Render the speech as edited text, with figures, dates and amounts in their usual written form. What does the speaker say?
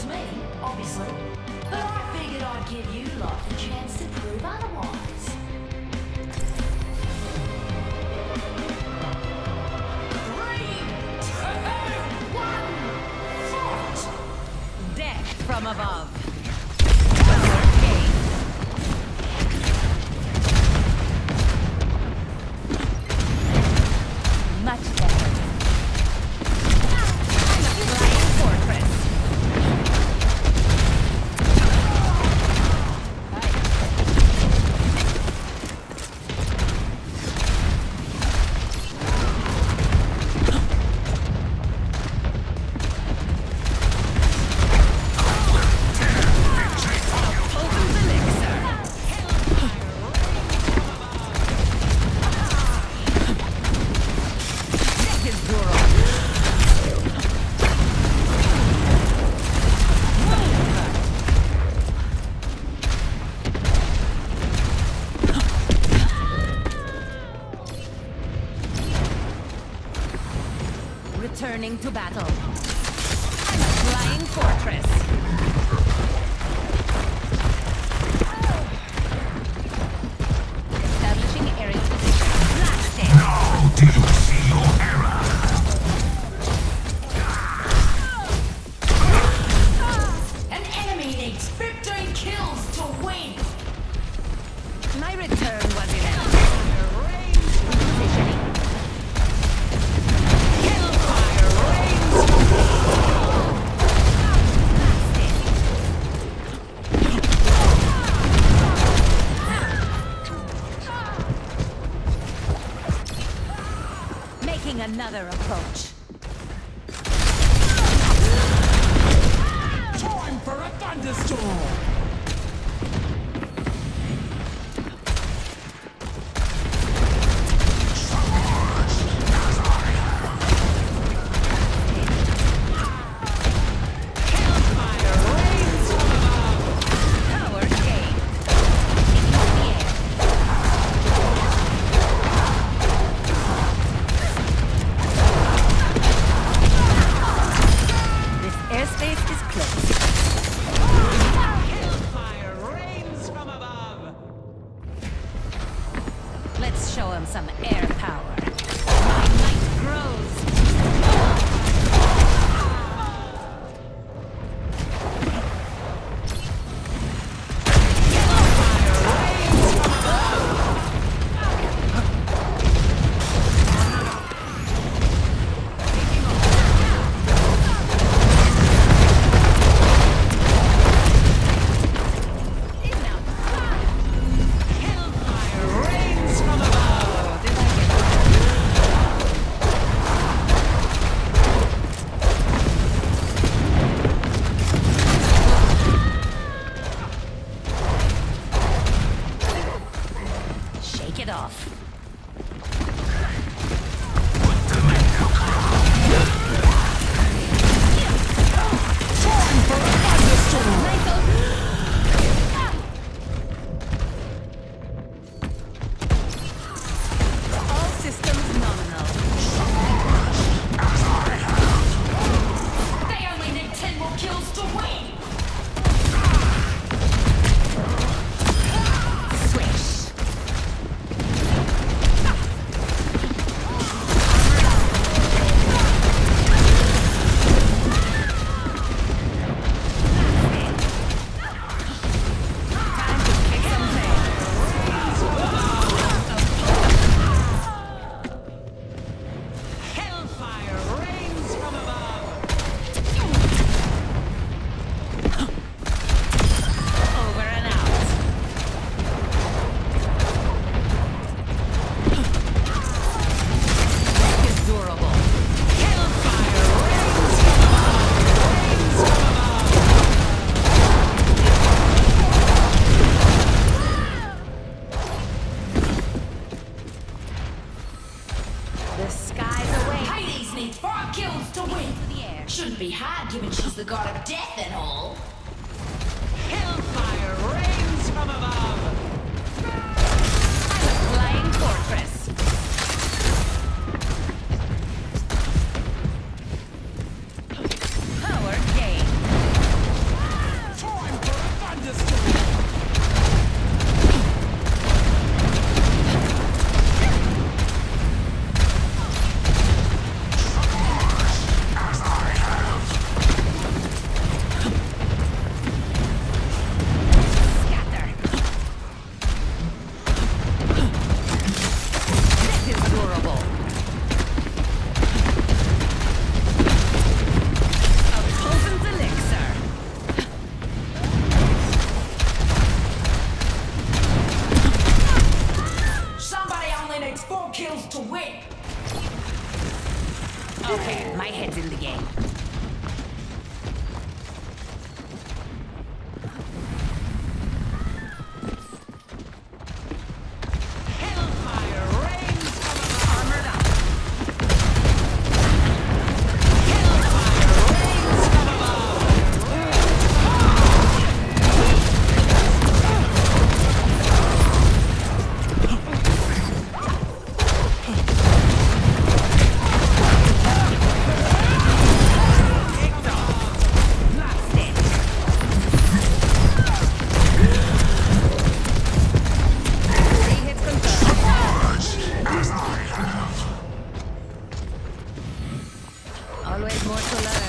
beats me, obviously. But I figured I'd give you lot the chance to prove otherwise. 3, 2, 1, fight! Death from above. Much better. I'm a flying fortress. Returning to battle. I'm a flying fortress. Establishing aerial position. Blasting. Now do you see your error? An enemy needs 15 kills to win! My return was inevitable. Positioning. Making another approach. Time for a thunderstorm! Let's show him some air power. My might grows. It off. All systems nominal. They only need 10 more kills to win! The sky's away. Hades needs 5 kills to win! Into the air. Shouldn't be hard given she's the god of death and all. Hellfire rains from above! I'm a flying fortress. Power gain. game. Hellfire rains from above. Armored up. Hellfire rains from above. Blast it. Three hits confirmed. As I have. Always more to learn.